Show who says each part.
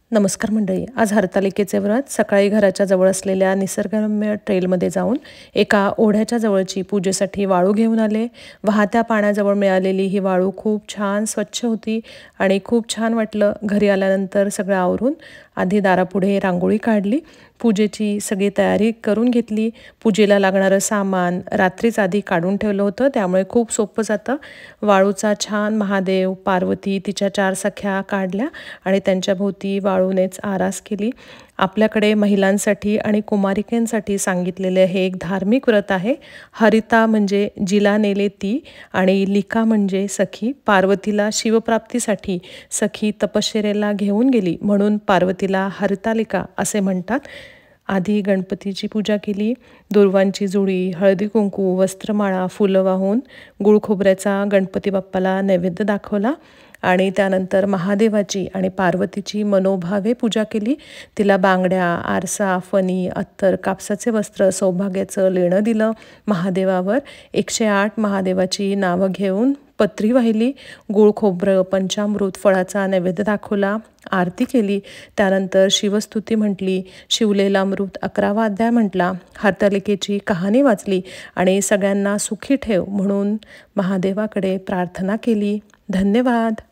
Speaker 1: नमस्कार मंडळी. आज हरतालिकेचे व्रत. सकाळी घराच्या जवळ असलेल्या निसर्गरम्य ट्रेलमध्ये जाऊन एका ओढ्याच्या जवळची पूजेसाठी वाळू घेऊन आले. वाहत्या पाण्याजवळ मिळालेली ही वाळू खूप छान स्वच्छ होती आणि खूप छान वाटलं. घरी आल्यानंतर सगळं आवरून आधी दारापुढे रांगोळी काढली. पूजेची सगळी तयारी करून घेतली. पूजेला लागणारं सामान रात्रीच आधी काढून ठेवलं होतं, त्यामुळे खूप सोपं जातं. वाळूचा छान महादेव, पार्वती, तिच्या 4 सख्या काढल्या आणि त्यांच्या भोवती वाळूनेच आरास केली. आपल्याकडे महिलांसाठी आणि कुमारिकेंसाठी सांगितलेले हे एक धार्मिक व्रत आहे. हरिता म्हणजे जिला नेले ती आणि लिका म्हणजे सखी. पार्वतीला शिवप्राप्तीसाठी सखी तपश्चर्येला घेऊन गेली, म्हणून पार्वतीला हरितालिका असे म्हणतात. आधी गणपतीची पूजा केली. दुर्वांची जुडी, हळदी कुंकू, वस्त्रमाळा, फुलं वाहून गुळ खोबऱ्याचा गणपती बाप्पाला नैवेद्य दाखवला आणि त्यानंतर महादेवाची आणि पार्वतीची मनोभावे पूजा केली. तिला बांगड्या, आरसा, फणी, अत्तर, कापसाचे वस्त्र, सौभाग्याचं लेणं दिलं. महादेवावर 108 महादेवाची नावं घेऊन पत्री वाहिली. गूळ खोबरं, पंचामृत, फळाचा नैवेद्य दाखवला, आरती केली. त्यानंतर शिवस्तुती म्हटली, शिवलेला अमृत 11वा अध्याय म्हटला, हरतालिकेची कहाणी वाचली आणि सगळ्यांना सुखी ठेव म्हणून महादेवाकडे प्रार्थना केली. धन्यवाद.